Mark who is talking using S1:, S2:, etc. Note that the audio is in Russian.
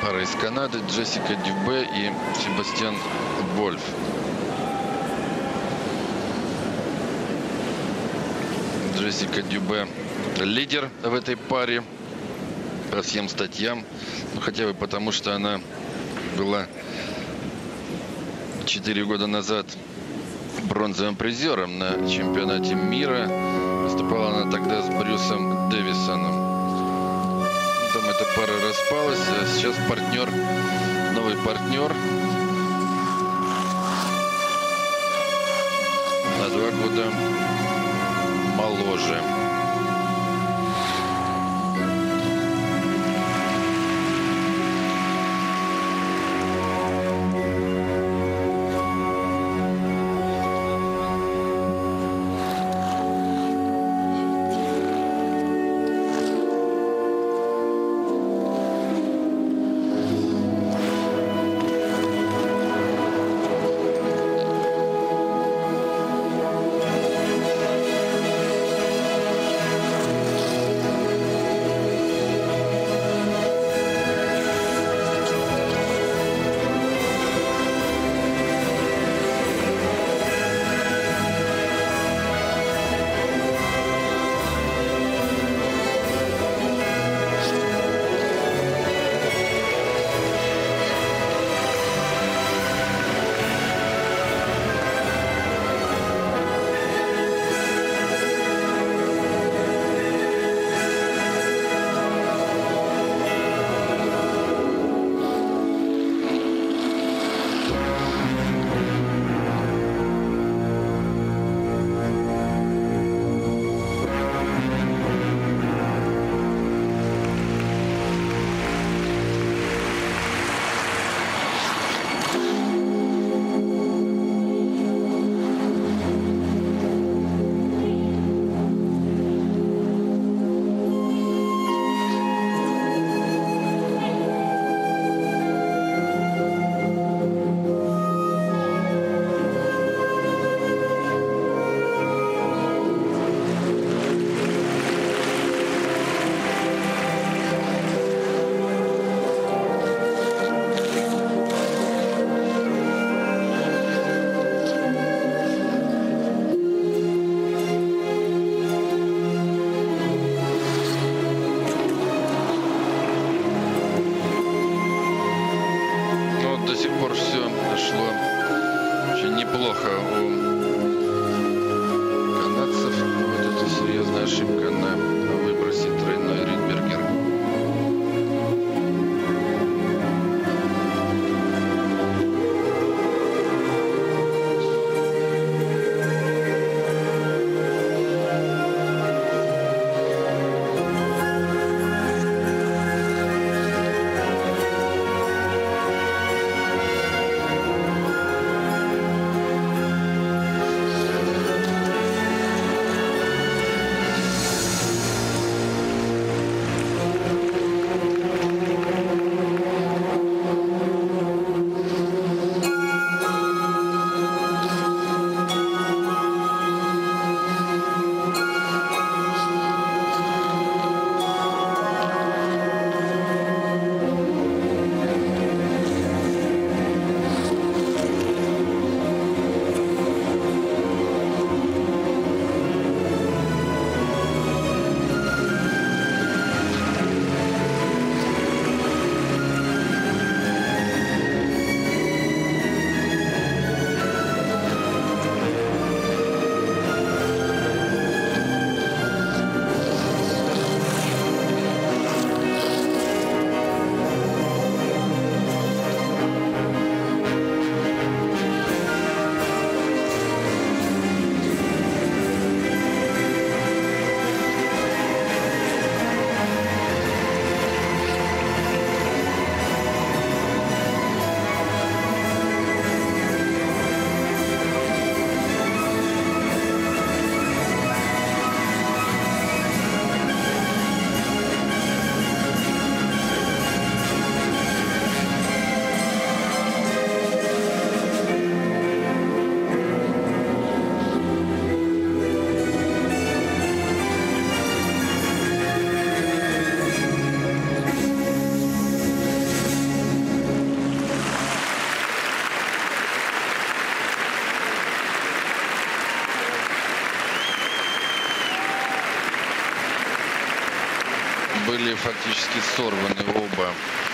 S1: Пара из Канады, Джессика Дюбе и Себастьян Вольф. Джессика Дюбе лидер в этой паре по всем статьям. Ну, хотя бы потому, что она была 4 года назад бронзовым призером на чемпионате мира. Выступала она тогда с Брюсом Дэвисоном. Там эта пара распалась, а сейчас новый партнер на 2 года моложе. До сих пор все шло очень неплохо у канадцев. Вот это серьезная ошибка на выбросе тройной Ридбергер. были фактически сорваны оба